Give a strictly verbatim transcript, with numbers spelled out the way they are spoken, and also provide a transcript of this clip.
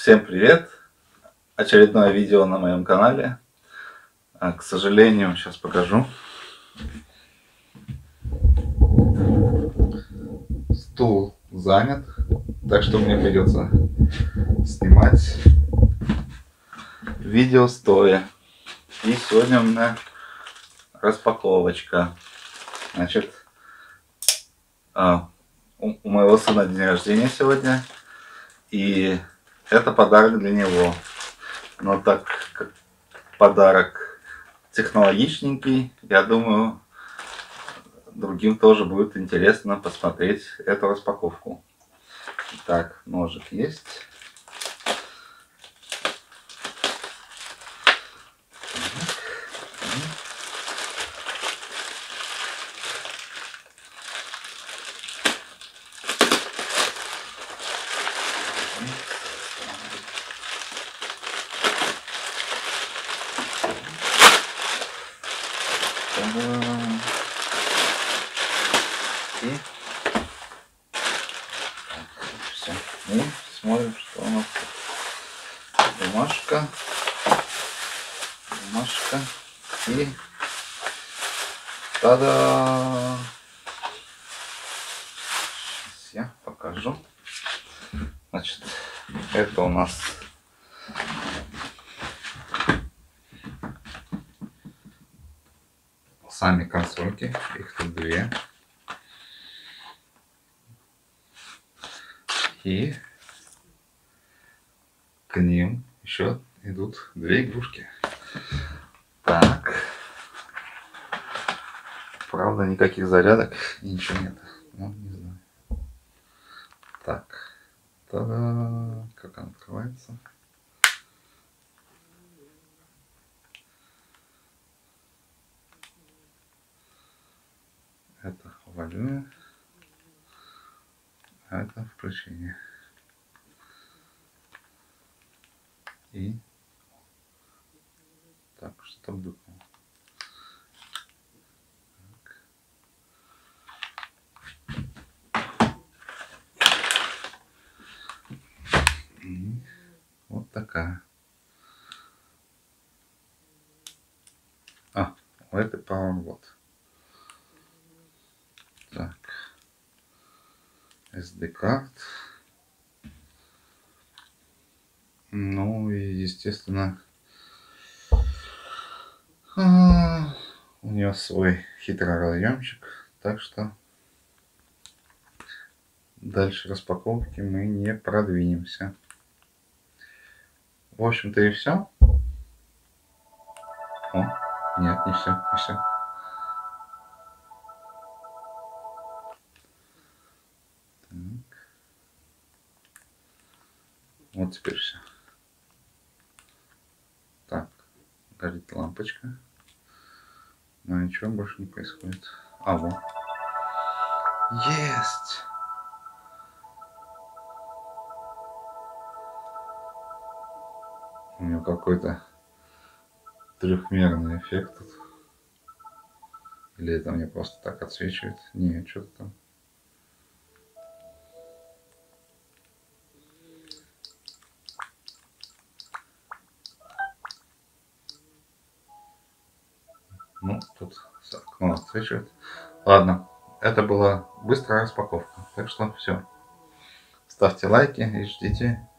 Всем привет! Очередное видео на моем канале. А, к сожалению, сейчас покажу. Стул занят, так что мне придется снимать видео стоя. И сегодня у меня распаковочка. Значит, а, у, у моего сына день рождения сегодня. И это подарок для него. Но так как подарок технологичненький, я думаю, другим тоже будет интересно посмотреть эту распаковку. Так, ножик есть. И все. И смотрим, что у нас тут. Бумажка. Бумажка. И та-да! Сейчас я покажу. Значит, это у нас сами консольки. Их тут две. И к ним еще идут две игрушки. Так. Правда, никаких зарядок и ничего нет. Ну, не знаю. Так. Та-да! Как она открывается? Это валюя. А это включение. И так, что выпало. И вот такая. А, у этой Power вот. Так. эс ди-карт. Ну и, естественно, у нее свой хитрый разъемчик, так что дальше распаковки мы не продвинемся. В общем-то и все. О, нет, не все, не все. Так. Вот теперь все. Так, горит лампочка. Но ничего больше не происходит. А, вот. Есть! У него какой-то трехмерный эффект тут. Или это мне просто так отсвечивает? Нет, что-то там. Ну, тут окно отсвечивает. Ладно, это была быстрая распаковка. Так что все. Ставьте лайки и ждите